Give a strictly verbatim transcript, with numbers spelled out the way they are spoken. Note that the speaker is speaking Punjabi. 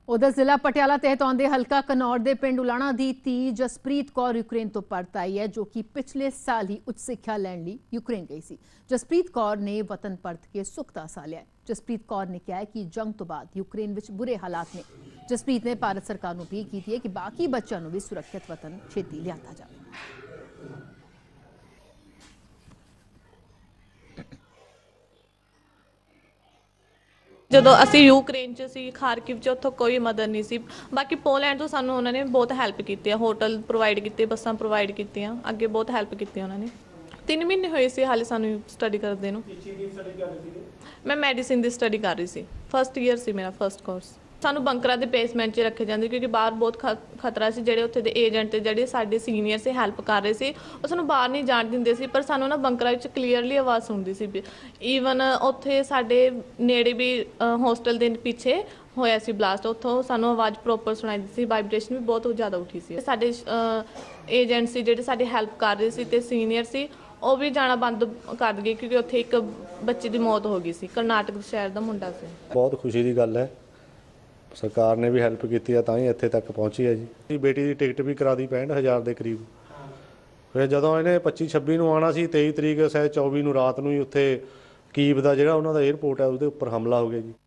उधर जिला पटियाला तहत आउंदे हलका घनौर के पिंड उलाणा की धी जसप्रीत कौर यूक्रेन तो परत आई है, जो कि पिछले साल ही उच्च सिक्ख्या लैण लई यूक्रेन गई सी। जसप्रीत कौर ने वतन परत के सुख दा साह लिया। जसप्रीत कौर ने कहा है कि जंग तो बाद यूक्रेन विच बुरे हालात ने। जसप्रीत ने भारत सरकार नूं अपील की है कि बाकी बच्चों नूं भी सुरक्षित वतन छेती लिआंदा जावे। ਜਦੋਂ ਅਸੀਂ ਯੂਕਰੇਨ 'ਚ ਸੀ, ਖਾਰਕਿਵ 'ਚ, ਉੱਥੋਂ ਕੋਈ ਮਦਦ ਨਹੀਂ ਸੀ। ਬਾਕੀ ਪੋਲੈਂਡ ਤੋਂ ਸਾਨੂੰ ਉਹਨਾਂ ਨੇ ਬਹੁਤ ਹੈਲਪ ਕੀਤੀ ਹੈ, ਹੋਟਲ ਪ੍ਰੋਵਾਈਡ ਕੀਤੇ, ਬੱਸਾਂ ਪ੍ਰੋਵਾਈਡ ਕੀਤੀਆਂ, ਅੱਗੇ ਬਹੁਤ ਹੈਲਪ ਕੀਤੀ ਉਹਨਾਂ ਨੇ। ਤਿੰਨ ਮਹੀਨੇ ਹੋਏ ਸੀ ਹਾਲੇ ਸਾਨੂੰ ਸਟੱਡੀ ਕਰਦੇ ਨੂੰ। ਮੈਂ ਮੈਡੀਸਿਨ ਦੀ ਸਟੱਡੀ ਕਰ ਰਹੀ ਸੀ, ਫਸਟ ਈਅਰ ਸੀ ਮੇਰਾ, ਫਸਟ ਕੋਰਸ। ਸਾਨੂੰ ਬੰਕਰਾਂ ਦੇ ਬੇਸਮੈਂਟ 'ਚ ਰੱਖੇ ਜਾਂਦੇ ਕਿਉਂਕਿ ਬਾਹਰ ਬਹੁਤ ਖ ਖਤਰਾ ਸੀ। ਜਿਹੜੇ ਉੱਥੇ ਦੇ ਏਜੰਟ ਤੇ ਜਿਹੜੇ ਸਾਡੇ ਸੀਨੀਅਰ ਸੀ ਹੈਲਪ ਕਰ ਰਹੇ ਸੀ, ਉਹ ਸਾਨੂੰ ਬਾਹਰ ਨਹੀਂ ਜਾਣ ਦਿੰਦੇ ਸੀ, ਪਰ ਸਾਨੂੰ ਨਾ ਬੰਕਰਾਂ ਵਿੱਚ ਕਲੀਅਰਲੀ ਆਵਾਜ਼ ਸੁਣਦੀ ਸੀ। ਈਵਨ ਉੱਥੇ ਸਾਡੇ ਨੇੜੇ ਵੀ ਹੋਸਟਲ ਦੇ ਪਿੱਛੇ ਹੋਇਆ ਸੀ ਬਲਾਸਟ, ਉੱਥੋਂ ਸਾਨੂੰ ਆਵਾਜ਼ ਪ੍ਰੋਪਰ ਸੁਣਾਈ ਦਿੱਤੀ ਸੀ। ਵਾਈਬ੍ਰੇਸ਼ਨ ਵੀ ਬਹੁਤ ਜ਼ਿਆਦਾ ਉੱਠੀ ਸੀ। ਸਾਡੇ ਏਜੰਟ ਸੀ ਜਿਹੜੇ ਸਾਡੀ ਹੈਲਪ ਕਰ ਰਹੇ ਸੀ ਤੇ ਸੀਨੀਅਰ ਸੀ, ਉਹ ਵੀ ਜਾਣਾ ਬੰਦ ਕਰ ਗਏ ਕਿਉਂਕਿ ਉੱਥੇ ਇੱਕ ਬੱਚੇ ਦੀ ਮੌਤ ਹੋ ਗਈ ਸੀ। ਕਰਨਾਟਕ ਸ਼ਹਿਰ ਦਾ ਮੁੰਡਾ ਸੀ। ਬਹੁਤ ਖੁਸ਼ੀ ਦੀ ਗੱਲ ਹੈ, सरकार ने भी हैल्प की है तां ही इत्थे तक पहुँची है जी। बेटी की टिकट भी करा दी पैंठ हज़ार के करीब। फिर जदों इन्हें पच्ची छब्बी नूं आना सी, तेई तरीक शायद चौबी नूं रात नूं ही उत्थे कीव दा जिहड़ा उन्हां दा एयरपोर्ट है उसदे उपर हमला हो गया जी।